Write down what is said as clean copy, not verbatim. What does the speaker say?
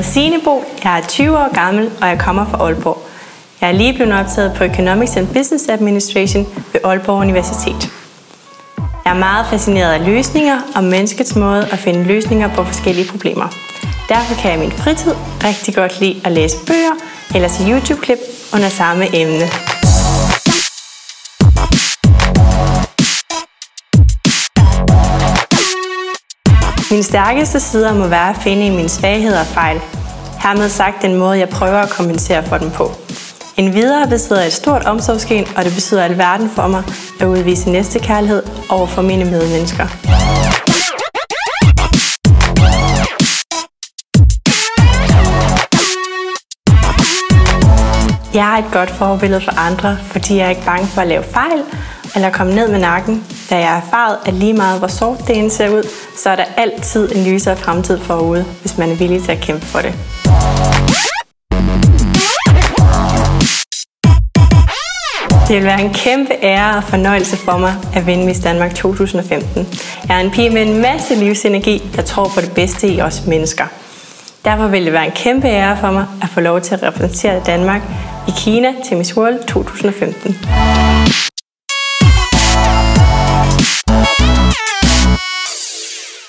Signe Bo, jeg er 20 år gammel, og jeg kommer fra Aalborg. Jeg er lige blevet optaget på Economics and Business Administration ved Aalborg Universitet. Jeg er meget fascineret af løsninger og menneskets måde at finde løsninger på forskellige problemer. Derfor kan jeg i min fritid rigtig godt lide at læse bøger eller se YouTube-klip under samme emne. Mine stærkeste sider må være at finde i mine svagheder og fejl. Hermed sagt den måde, jeg prøver at kompensere for dem på. Endvidere besidder jeg et stort omsorgsgen, og det betyder alverden for mig at udvise næstekærlighed over for mine medmennesker. Jeg er et godt forbillede for andre, fordi jeg er ikke bange for at lave fejl eller komme ned med nakken. Da jeg har erfaret, at lige meget hvor sort det end ser ud, så er der altid en lysere fremtid forude, hvis man er villig til at kæmpe for det. Det vil være en kæmpe ære og fornøjelse for mig at vinde Miss Danmark 2015. Jeg er en pige med en masse livsenergi, der tror på det bedste i os mennesker. Derfor vil det være en kæmpe ære for mig at få lov til at repræsentere Danmark i Kina til Miss World 2015.